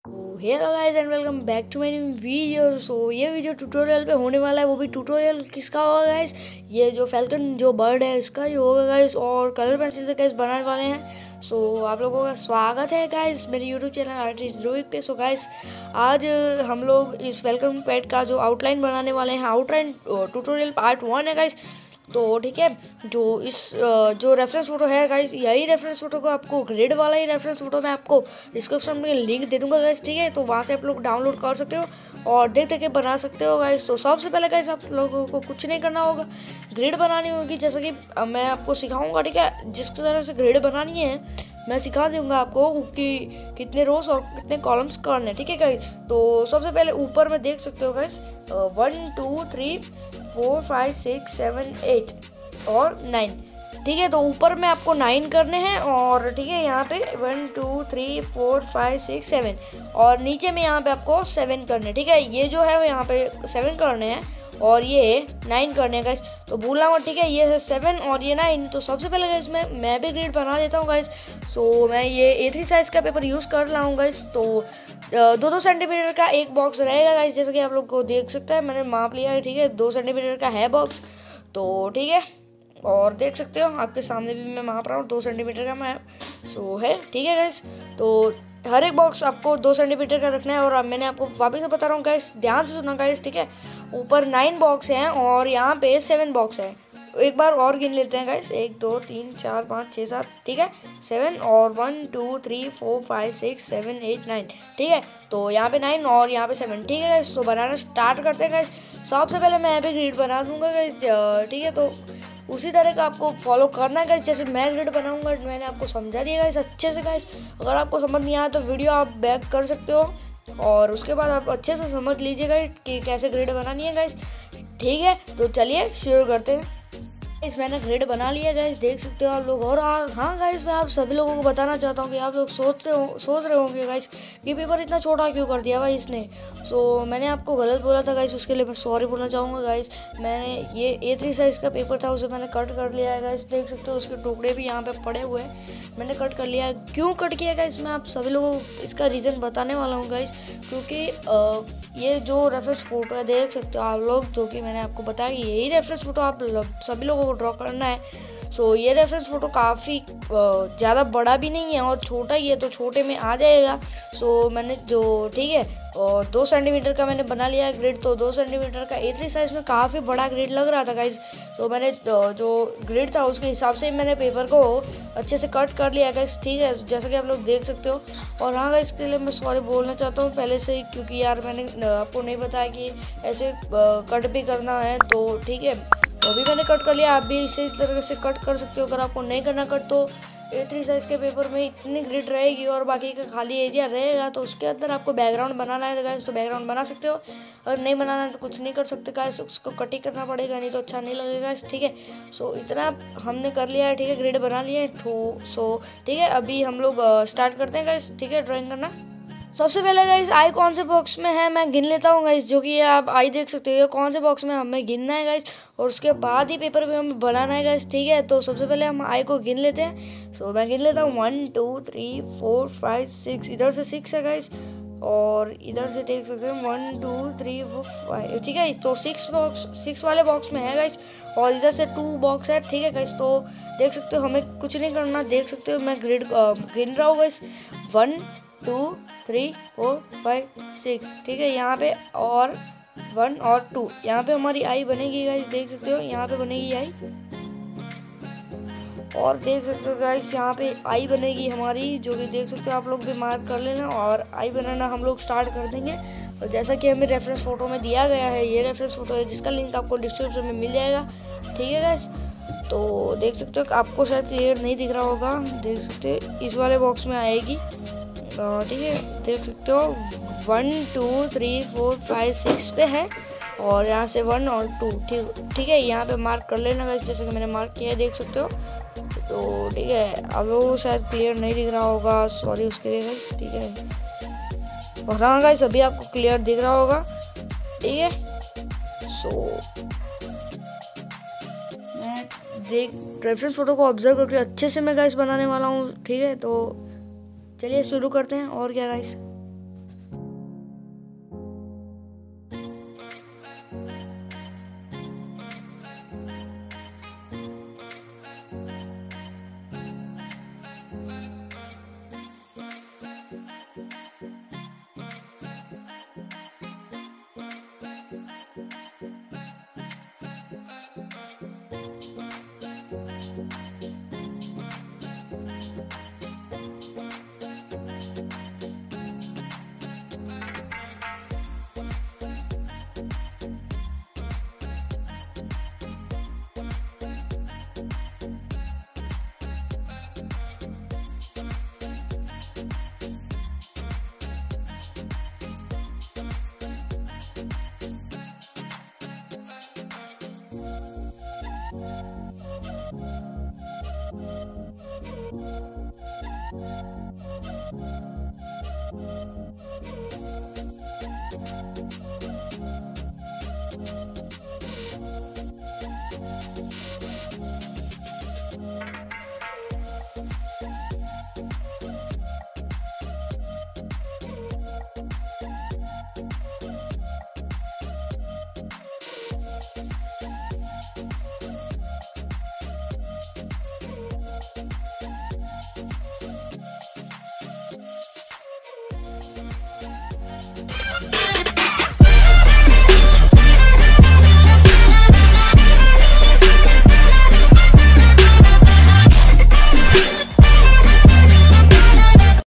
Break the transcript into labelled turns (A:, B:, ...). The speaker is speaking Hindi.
A: Hello guys and welcome back to my new video. ये वीडियो ट्यूटोरियल पे होने वाला है, वो भी ट्यूटोरियल किसका होगा गाइस, ये जो फैल्कन जो बर्ड है इसका ही होगा गाइस, और कलर पेंसिल से गाइस बनाने वाले हैं। आप लोगों का स्वागत है गाइस मेरे यूट्यूब चैनल आर्टिस्ट ध्रुविक पे। गाइस आज हम लोग इस फैल्कन पेट का जो आउटलाइन बनाने वाले हैं, आउटलाइन ट्यूटोरियल पार्ट 1 है गाइस। तो ठीक है, जो रेफरेंस फोटो है गाइस, यही रेफरेंस फोटो को आपको ग्रेड वाला ही रेफरेंस फोटो मैं आपको डिस्क्रिप्शन में लिंक दे दूंगा गाइस। ठीक है, तो वहां से आप लोग डाउनलोड कर सकते हो और देख देख के बना सकते हो गाइस। तो सबसे पहले गाइस आप लोगों को कुछ नहीं करना होगा, ग्रेड बनानी होगी, जैसा कि मैं आपको सिखाऊंगा। ठीक है, जिस तरह से ग्रेड बनानी है मैं सिखा दूंगा आपको कि कितने रोज और कितने कॉलम्स करने। ठीक है गाइस, तो सबसे पहले ऊपर में देख सकते हो गाइस 1 2 3 4 5 6 7 8 और 9। ठीक है, तो ऊपर में आपको 9 करने हैं, और ठीक है यहाँ पे 1 2 3 4 5 6 7 और नीचे में यहाँ पे आपको 7 करने। ठीक है, ये जो है यहाँ पे 7 करने हैं और ये 9 करने गाइस, तो भूलना मत। ठीक है, ये है 7 और ये 9। तो सबसे पहले गाइस मैं भी ग्रिड बना देता हूँ गाइस। मैं ये A3 साइज का पेपर यूज कर रहा हूँ गाइस। तो 2-2 सेंटीमीटर का एक बॉक्स रहेगा गाइस, जैसे कि आप लोग को देख सकते हैं, मैंने माप लिया है। ठीक है, 2 सेंटीमीटर का है बॉक्स, तो ठीक है, और देख सकते हो आपके सामने भी मैं माप रहा हूँ 2 सेंटीमीटर का मैं है। ठीक है गाइस, तो हर एक बॉक्स आपको 2 सेंटीमीटर का रखना है। और अब मैंने आपको वापस से बता रहा हूँ गाइस, ध्यान से सुनना गाइस। ठीक है, ऊपर 9 बॉक्स हैं और यहाँ पे 7 बॉक्स है। एक बार और गिन लेते हैं गाइस, 1 2 3 4 5 6 7। ठीक है, 7 और 1 2 3 4 5 6 7 8 9। ठीक है, तो यहाँ पे 9 और यहाँ पे 7। ठीक है गाइस, तो बनाना स्टार्ट करते हैं गाइस। सबसे पहले मैं यहाँ पे ग्रिड बना दूंगा गाइस। ठीक है, तो उसी तरह का आपको फॉलो करना है गाइस, जैसे मैं ग्रिड बनाऊंगा मैंने आपको समझा दिया गाइस अच्छे से गाइस। अगर आपको समझ नहीं आया तो वीडियो आप बैक कर सकते हो और उसके बाद आप अच्छे से समझ लीजिएगा कि कैसे ग्रिड बनानी है गाइस। ठीक है, तो चलिए शुरू करते हैं। इस मैंने ग्रिड बना लिया गाइस, देख सकते हो आप लोग। और हाँ गाइस, मैं आप सभी लोगों को बताना चाहता हूँ कि आप लोग सोच रहे होंगे गाइस कि पेपर इतना छोटा क्यों कर दिया भाई इसने। मैंने आपको गलत बोला था गाइस, उसके लिए मैं सॉरी बोलना चाहूँगा गाइस। मैंने ये A3 साइज का पेपर था, उसे मैंने कट कर लिया है गाइस। देख सकते हो उसके टुकड़े भी यहाँ पे पड़े हुए हैं, मैंने कट कर लिया है। क्यों कट किया गाइस, मैं आप सभी लोगों को इसका रीज़न बताने वाला हूँ गाइस। क्योंकि ये जो रेफरेंस फोटो है देख सकते हो आप लोग, जो कि मैंने आपको बताया कि यही रेफरेंस फोटो आप सभी लोगों को ड्रॉ करना है। ये रेफरेंस फोटो काफ़ी ज़्यादा बड़ा भी नहीं है और छोटा ही है, तो छोटे में आ जाएगा। मैंने जो ठीक है और 2 सेंटीमीटर का मैंने बना लिया ग्रिड। तो 2 सेंटीमीटर का A3 साइज में काफ़ी बड़ा ग्रिड लग रहा था गाइज। मैंने जो ग्रिड था उसके हिसाब से मैंने पेपर को अच्छे से कट कर लिया गाइज। ठीक है, जैसा कि आप लोग देख सकते हो। और हाँ गाइज, इसके लिए मैं सॉरी बोलना चाहता हूँ पहले से ही, क्योंकि यार मैंने आपको नहीं बताया कि ऐसे कट भी करना है। तो ठीक है, अभी मैंने कट कर लिया, आप भी इसी तरह से कट कर सकते हो। अगर आपको नहीं करना कट, तो A3 साइज के पेपर में इतनी ग्रिड रहेगी और बाकी का खाली एरिया रहेगा, तो उसके अंदर आपको बैकग्राउंड बनाना है गाइस, तो बैकग्राउंड बना सकते हो। अगर नहीं बनाना है तो कुछ नहीं कर सकते गाइस, उसको कट ही करना पड़ेगा, नहीं तो अच्छा नहीं लगेगा। ठीक है, इतना हमने कर लिया है। ठीक है, ग्रिड बना लिया है। ठीक है, अभी हम लोग स्टार्ट करते हैं गाइस। ठीक है, ड्राइंग करना। सबसे पहले गाइस आई कौन से बॉक्स में है मैं गिन लेता हूँ गाइस, जो कि आप आई देख सकते हो ये कौन से बॉक्स में हमें गिनना है गाइस, और उसके बाद ही पेपर पे हमें बनाना है गाइस। ठीक है, तो सबसे पहले हम आई को गिन लेते हैं। मैं गिन लेता हूँ 1 2 3 4 5 6। इधर से 6 है गाइस, और इधर से देख सकते हैं 1 2 3 4 5। ठीक है, तो 6 वाले बॉक्स में है गाइस, और इधर से 2 बॉक्स है। ठीक है गाइस, तो देख सकते हो हमें कुछ नहीं करना, देख सकते हो मैं ग्रिड गिन रहा हूँ गाइस 1 2 3 4 5 6। ठीक है, यहाँ पे और 1 और 2 यहाँ पे हमारी आई बनेगी गाइस, देख सकते हो यहाँ पे बनेगी आई, और देख सकते हो गाइस यहाँ पे आई बनेगी हमारी, जो कि देख सकते हो आप लोग भी मार्क कर लेना। और आई बनाना हम लोग स्टार्ट कर देंगे, और जैसा कि हमें रेफरेंस फोटो में दिया गया है, ये रेफरेंस फोटो है जिसका लिंक आपको डिस्क्रिप्शन में मिल जाएगा। ठीक है गाइस, तो देख सकते हो आपको शायद क्लियर नहीं दिख रहा होगा, देख सकते हो इस वाले बॉक्स में आएगी। ठीक है, देख सकते हो 1 2 3 4 5 6 पे है, और यहाँ से 1 और 2। ठीक है, यहाँ पे मार्क कर लेना गाइस, जैसे कि मैंने मार्क किया है, देख सकते हो। तो ठीक है, अब लोगों को शायद क्लियर नहीं दिख रहा होगा, सॉरी उसके लिए गाइस। ठीक है, और हाँ गाइस अभी आपको क्लियर दिख रहा होगा। ठीक है, मैं देख रेफरेंस फोटो को ऑब्जर्व करके अच्छे से मैं गाइस बनाने वाला हूँ। ठीक है, तो चलिए शुरू करते हैं। और क्या गाइस,